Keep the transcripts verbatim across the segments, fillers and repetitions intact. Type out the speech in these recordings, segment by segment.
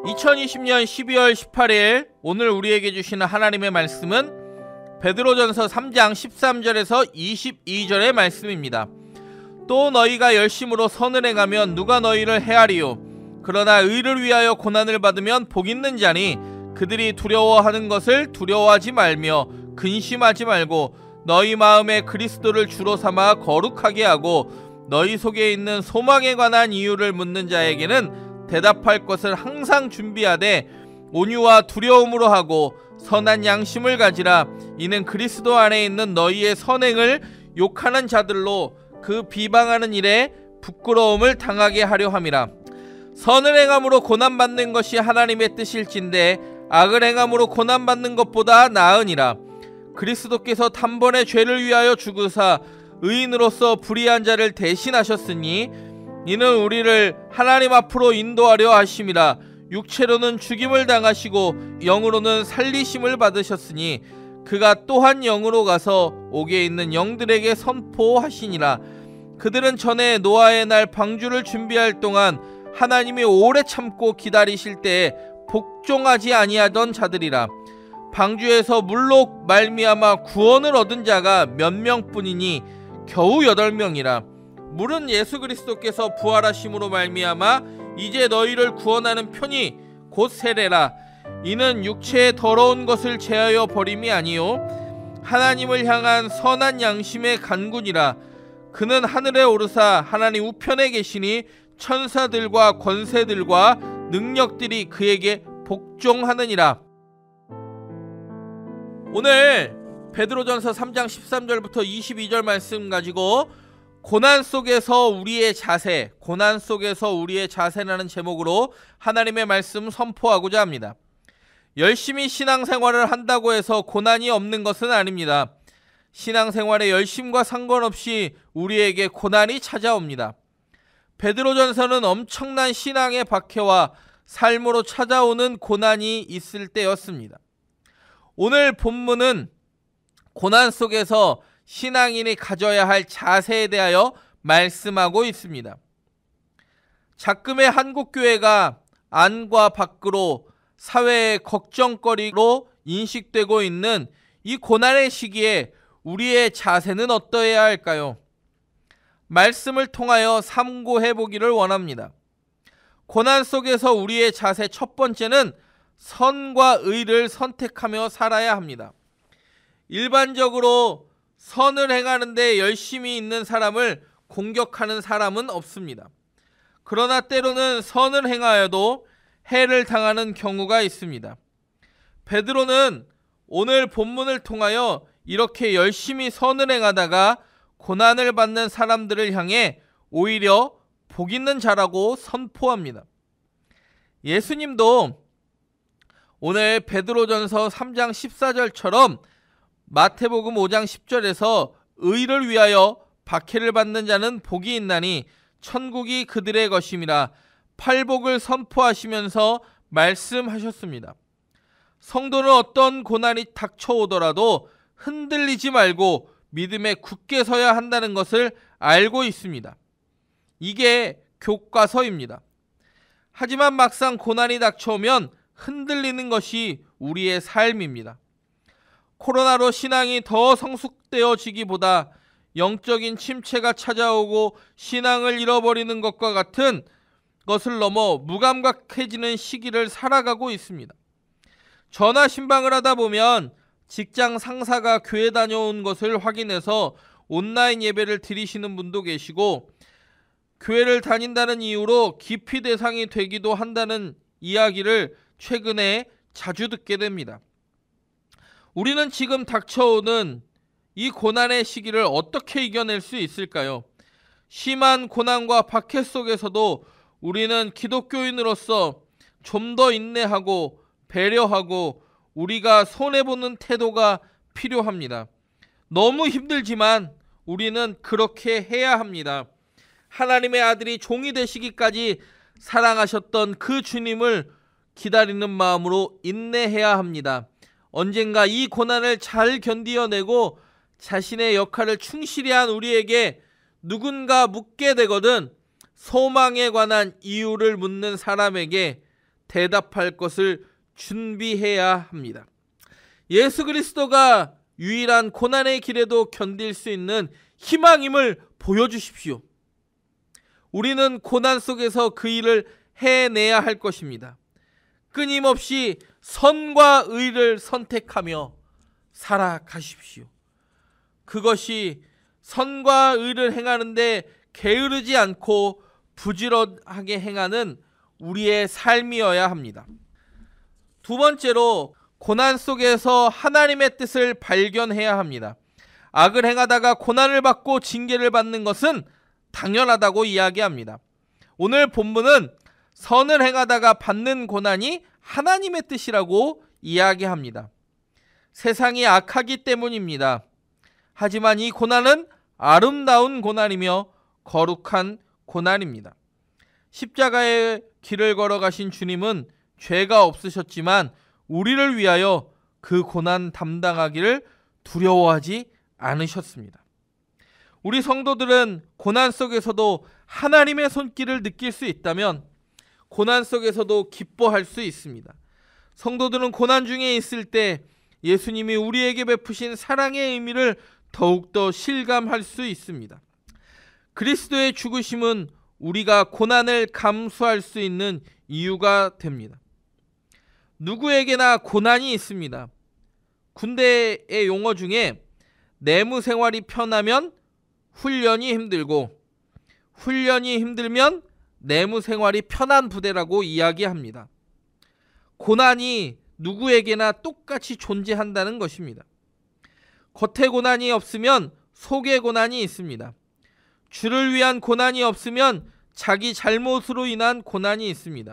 이천이십 년 십이월 십팔일 오늘 우리에게 주시는 하나님의 말씀은 베드로전서 삼 장 십삼 절에서 이십이 절의 말씀입니다. 또 너희가 열심으로 선을 행하면 누가 너희를 해하리요? 그러나 의를 위하여 고난을 받으면 복 있는 자니 그들이 두려워하는 것을 두려워하지 말며 근심하지 말고 너희 마음에 그리스도를 주로 삼아 거룩하게 하고 너희 속에 있는 소망에 관한 이유를 묻는 자에게는 대답할 것을 항상 준비하되 온유와 두려움으로 하고 선한 양심을 가지라. 이는 그리스도 안에 있는 너희의 선행을 욕하는 자들로 그 비방하는 일에 부끄러움을 당하게 하려 함이라. 선을 행함으로 고난받는 것이 하나님의 뜻일진데 악을 행함으로 고난받는 것보다 나으니라. 그리스도께서 단번에 죄를 위하여 죽으사 의인으로서 불의한 자를 대신하셨으니 이는 우리를 하나님 앞으로 인도하려 하심이라. 육체로는 죽임을 당하시고 영으로는 살리심을 받으셨으니 그가 또한 영으로 가서 옥에 있는 영들에게 선포하시니라. 그들은 전에 노아의 날 방주를 준비할 동안 하나님이 오래 참고 기다리실 때에 복종하지 아니하던 자들이라. 방주에서 물로 말미암아 구원을 얻은 자가 몇 명뿐이니 겨우 여덟 명이라. 물은 예수 그리스도께서 부활하심으로 말미암아 이제 너희를 구원하는 편이 곧 세례라. 이는 육체의 더러운 것을 제하여 버림이 아니요 하나님을 향한 선한 양심의 간군이라. 그는 하늘에 오르사 하나님 우편에 계시니 천사들과 권세들과 능력들이 그에게 복종하느니라. 오늘 베드로전서 삼 장 십삼 절부터 이십이 절 말씀 가지고 고난 속에서 우리의 자세, 고난 속에서 우리의 자세라는 제목으로 하나님의 말씀 선포하고자 합니다. 열심히 신앙생활을 한다고 해서 고난이 없는 것은 아닙니다. 신앙생활의 열심과 상관없이 우리에게 고난이 찾아옵니다. 베드로전서는 엄청난 신앙의 박해와 삶으로 찾아오는 고난이 있을 때였습니다. 오늘 본문은 고난 속에서 신앙인이 가져야 할 자세에 대하여 말씀하고 있습니다. 작금의 한국교회가 안과 밖으로 사회의 걱정거리로 인식되고 있는 이 고난의 시기에 우리의 자세는 어떠해야 할까요? 말씀을 통하여 삼고해 보기를 원합니다. 고난 속에서 우리의 자세 첫 번째는 선과 의를 선택하며 살아야 합니다. 일반적으로 선을 행하는 데 열심히 있는 사람을 공격하는 사람은 없습니다. 그러나 때로는 선을 행하여도 해를 당하는 경우가 있습니다. 베드로는 오늘 본문을 통하여 이렇게 열심히 선을 행하다가 고난을 받는 사람들을 향해 오히려 복 있는 자라고 선포합니다. 예수님도 오늘 베드로전서 삼 장 십사 절처럼 마태복음 오 장 십 절에서 의를 위하여 박해를 받는 자는 복이 있나니 천국이 그들의 것임이라 팔복을 선포하시면서 말씀하셨습니다. 성도는 어떤 고난이 닥쳐오더라도 흔들리지 말고 믿음에 굳게 서야 한다는 것을 알고 있습니다. 이게 교과서입니다. 하지만 막상 고난이 닥쳐오면 흔들리는 것이 우리의 삶입니다. 코로나로 신앙이 더 성숙되어지기보다 영적인 침체가 찾아오고 신앙을 잃어버리는 것과 같은 것을 넘어 무감각해지는 시기를 살아가고 있습니다. 전화 신방을 하다 보면 직장 상사가 교회 다녀온 것을 확인해서 온라인 예배를 드리시는 분도 계시고 교회를 다닌다는 이유로 기피 대상이 되기도 한다는 이야기를 최근에 자주 듣게 됩니다. 우리는 지금 닥쳐오는 이 고난의 시기를 어떻게 이겨낼 수 있을까요? 심한 고난과 박해 속에서도 우리는 기독교인으로서 좀 더 인내하고 배려하고 우리가 손해보는 태도가 필요합니다. 너무 힘들지만 우리는 그렇게 해야 합니다. 하나님의 아들이 종이 되시기까지 사랑하셨던 그 주님을 기다리는 마음으로 인내해야 합니다. 언젠가 이 고난을 잘 견디어내고 자신의 역할을 충실히 한 우리에게 누군가 묻게 되거든 소망에 관한 이유를 묻는 사람에게 대답할 것을 준비해야 합니다. 예수 그리스도가 유일한 고난의 길에도 견딜 수 있는 희망임을 보여주십시오. 우리는 고난 속에서 그 일을 해내야 할 것입니다. 끊임없이 선과 의를 선택하며 살아가십시오. 그것이 선과 의를 행하는데 게으르지 않고 부지런하게 행하는 우리의 삶이어야 합니다. 두 번째로, 고난 속에서 하나님의 뜻을 발견해야 합니다. 악을 행하다가 고난을 받고 징계를 받는 것은 당연하다고 이야기합니다. 오늘 본문은 선을 행하다가 받는 고난이 하나님의 뜻이라고 이야기합니다. 세상이 악하기 때문입니다. 하지만 이 고난은 아름다운 고난이며 거룩한 고난입니다. 십자가의 길을 걸어가신 주님은 죄가 없으셨지만 우리를 위하여 그 고난 담당하기를 두려워하지 않으셨습니다. 우리 성도들은 고난 속에서도 하나님의 손길을 느낄 수 있다면 고난 속에서도 기뻐할 수 있습니다. 성도들은 고난 중에 있을 때 예수님이 우리에게 베푸신 사랑의 의미를 더욱더 실감할 수 있습니다. 그리스도의 죽으심은 우리가 고난을 감수할 수 있는 이유가 됩니다. 누구에게나 고난이 있습니다. 군대의 용어 중에 내무 생활이 편하면 훈련이 힘들고 훈련이 힘들면 내무 생활이 편한 부대라고 이야기합니다. 고난이 누구에게나 똑같이 존재한다는 것입니다. 겉에 고난이 없으면 속에 고난이 있습니다. 주를 위한 고난이 없으면 자기 잘못으로 인한 고난이 있습니다.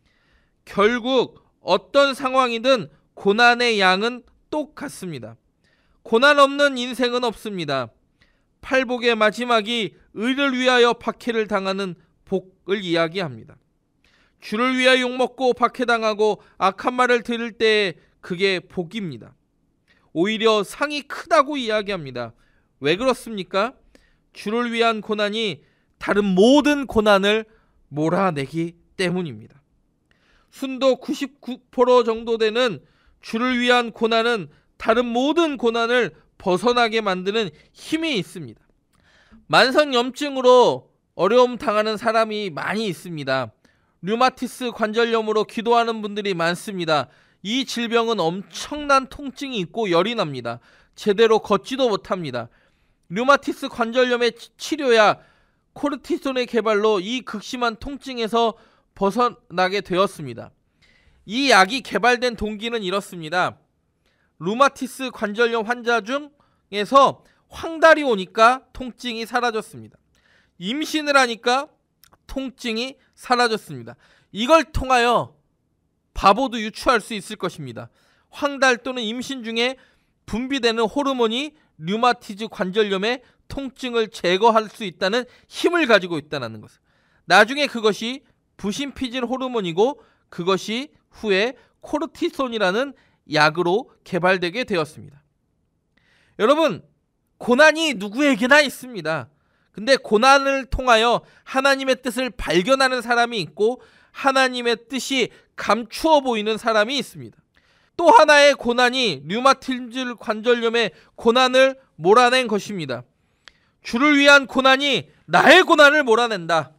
결국 어떤 상황이든 고난의 양은 똑같습니다. 고난 없는 인생은 없습니다. 팔복의 마지막이 의를 위하여 박해를 당하는 복을 이야기합니다. 주를 위하여 욕먹고 박해당하고 악한 말을 들을 때 그게 복입니다. 오히려 상이 크다고 이야기합니다. 왜 그렇습니까? 주를 위한 고난이 다른 모든 고난을 몰아내기 때문입니다. 순도 구십구 퍼센트 정도 되는 주를 위한 고난은 다른 모든 고난을 벗어나게 만드는 힘이 있습니다. 만성염증으로 어려움 당하는 사람이 많이 있습니다. 류마티스 관절염으로 기도하는 분들이 많습니다. 이 질병은 엄청난 통증이 있고 열이 납니다. 제대로 걷지도 못합니다. 류마티스 관절염의 치료야 코르티손의 개발로 이 극심한 통증에서 벗어나게 되었습니다. 이 약이 개발된 동기는 이렇습니다. 류마티스 관절염 환자 중에서 황달이 오니까 통증이 사라졌습니다. 임신을 하니까 통증이 사라졌습니다. 이걸 통하여 바보도 유추할 수 있을 것입니다. 황달 또는 임신 중에 분비되는 호르몬이 류마티즈 관절염의 통증을 제거할 수 있다는 힘을 가지고 있다는 것을. 나중에 그것이 부신피질 호르몬이고 그것이 후에 코르티손이라는 약으로 개발되게 되었습니다. 여러분, 고난이 누구에게나 있습니다. 근데 고난을 통하여 하나님의 뜻을 발견하는 사람이 있고 하나님의 뜻이 감추어 보이는 사람이 있습니다. 또 하나의 고난이 류마티즈 관절염의 고난을 몰아낸 것입니다. 주를 위한 고난이 나의 고난을 몰아낸다.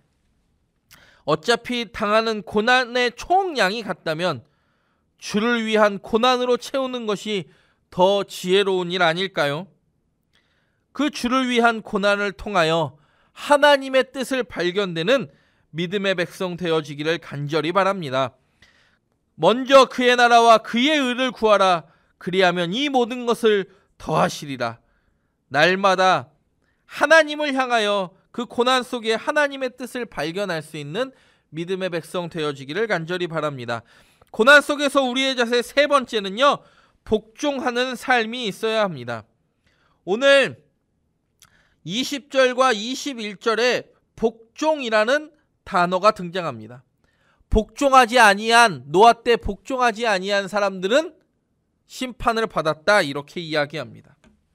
어차피 당하는 고난의 총량이 같다면 주를 위한 고난으로 채우는 것이 더 지혜로운 일 아닐까요? 그 주를 위한 고난을 통하여 하나님의 뜻을 발견되는 믿음의 백성 되어지기를 간절히 바랍니다. 먼저 그의 나라와 그의 의를 구하라. 그리하면 이 모든 것을 더하시리라. 날마다 하나님을 향하여 그 고난 속에 하나님의 뜻을 발견할 수 있는 믿음의 백성 되어지기를 간절히 바랍니다. 고난 속에서 우리의 자세 세 번째는요, 복종하는 삶이 있어야 합니다. 오늘 이십 절과 이십일 절에 복종이라는 단어가 등장합니다. 복종하지 아니한, 노아 때 복종하지 아니한 사람들은 심판을 받았다, 이렇게 이야기합니다.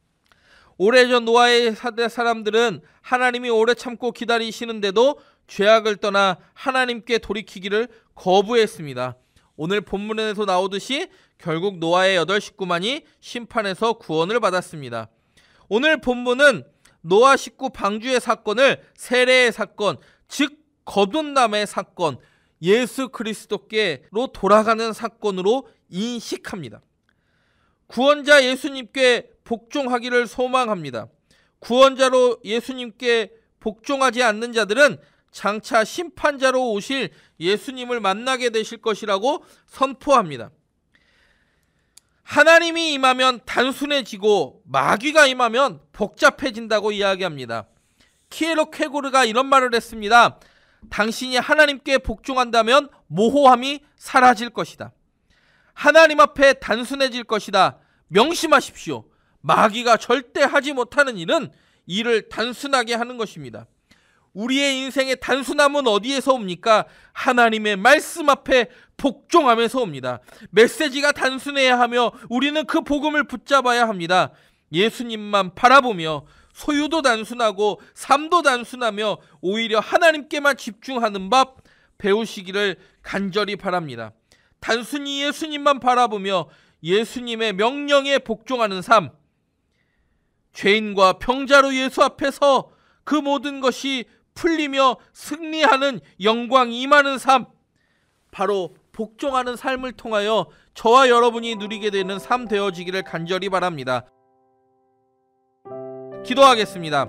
오래전 노아의 사대 사람들은 하나님이 오래 참고 기다리시는데도 죄악을 떠나 하나님께 돌이키기를 거부했습니다. 오늘 본문에서 나오듯이 결국 노아의 여덟 식구만이 심판에서 구원을 받았습니다. 오늘 본문은 노아 식구 방주의 사건을 세례의 사건, 즉 거듭남의 사건, 예수 그리스도께로 돌아가는 사건으로 인식합니다. 구원자 예수님께 복종하기를 소망합니다. 구원자로 예수님께 복종하지 않는 자들은 장차 심판자로 오실 예수님을 만나게 되실 것이라고 선포합니다. 하나님이 임하면 단순해지고 마귀가 임하면 복잡해진다고 이야기합니다. 키에로 쾌고르가 이런 말을 했습니다. 당신이 하나님께 복종한다면 모호함이 사라질 것이다. 하나님 앞에 단순해질 것이다. 명심하십시오. 마귀가 절대 하지 못하는 일은 일을 단순하게 하는 것입니다. 우리의 인생의 단순함은 어디에서 옵니까? 하나님의 말씀 앞에 복종하면서 옵니다. 메시지가 단순해야 하며 우리는 그 복음을 붙잡아야 합니다. 예수님만 바라보며 소유도 단순하고 삶도 단순하며 오히려 하나님께만 집중하는 법 배우시기를 간절히 바랍니다. 단순히 예수님만 바라보며 예수님의 명령에 복종하는 삶, 죄인과 병자로 예수 앞에서 그 모든 것이 풀리며 승리하는 영광이 임하는 삶, 바로 복종하는 삶을 통하여 저와 여러분이 누리게 되는 삶 되어지기를 간절히 바랍니다. 기도하겠습니다.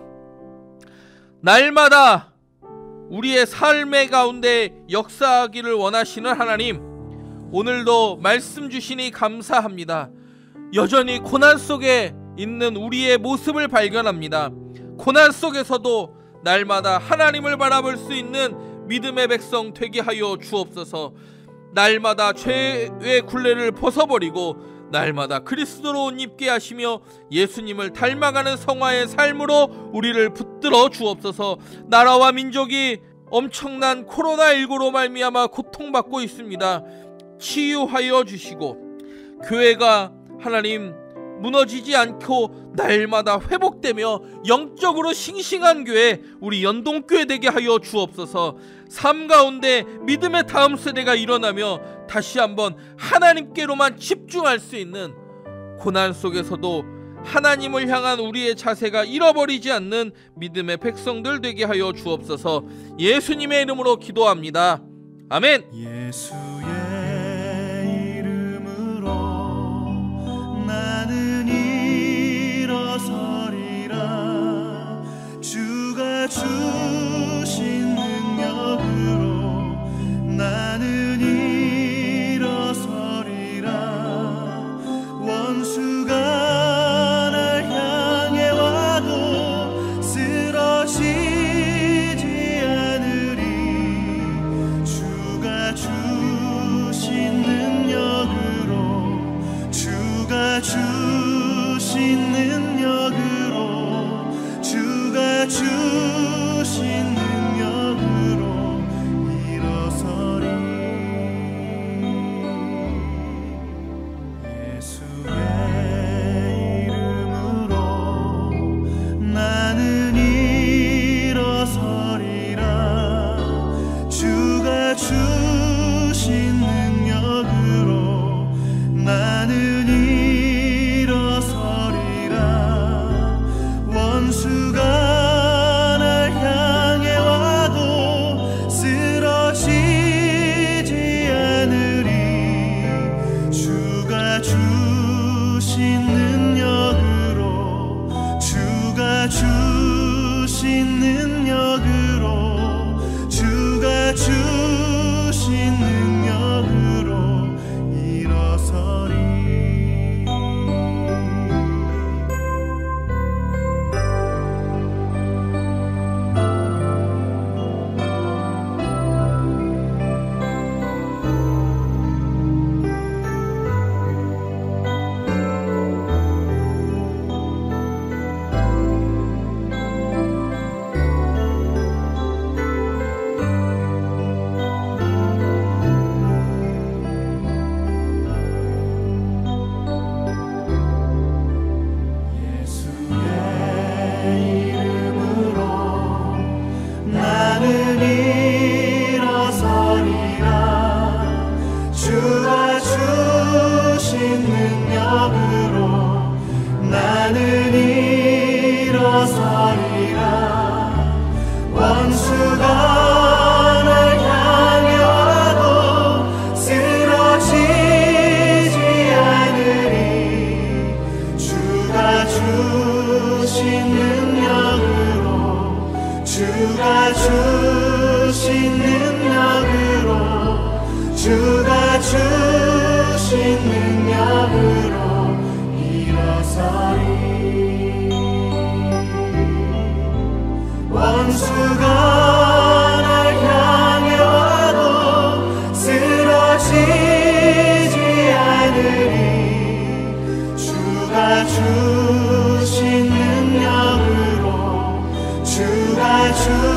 날마다 우리의 삶의 가운데 역사하기를 원하시는 하나님, 오늘도 말씀 주시니 감사합니다. 여전히 고난 속에 있는 우리의 모습을 발견합니다. 고난 속에서도 날마다 하나님을 바라볼 수 있는 믿음의 백성 되게 하여 주옵소서. 날마다 죄의 굴레를 벗어버리고 날마다 그리스도로 옷 입게 하시며 예수님을 닮아가는 성화의 삶으로 우리를 붙들어 주옵소서. 나라와 민족이 엄청난 코로나십구로 말미암아 고통받고 있습니다. 치유하여 주시고 교회가 하나님 무너지지 않고 날마다 회복되며 영적으로 싱싱한 교회, 우리 연동교회 되게 하여 주옵소서. 삶 가운데 믿음의 다음 세대가 일어나며 다시 한번 하나님께로만 집중할 수 있는, 고난 속에서도 하나님을 향한 우리의 자세가 잃어버리지 않는 믿음의 백성들 되게 하여 주옵소서. 예수님의 이름으로 기도합니다. 아멘. 예수의 이름으로 나는 일어서리라. 주가 주신 능력으로 나는 일어서리라. 원수가 날 향해 와도 쓰러지지 않으리. 주가 주신 능력으로 주가 주신 능력으로 주가 주신 주가 주신 능력으로 주가 주신 능력으로 일어서리 원수가 날 향해 와도 쓰러지지 않으리 주가 주신 능력으로 주가 주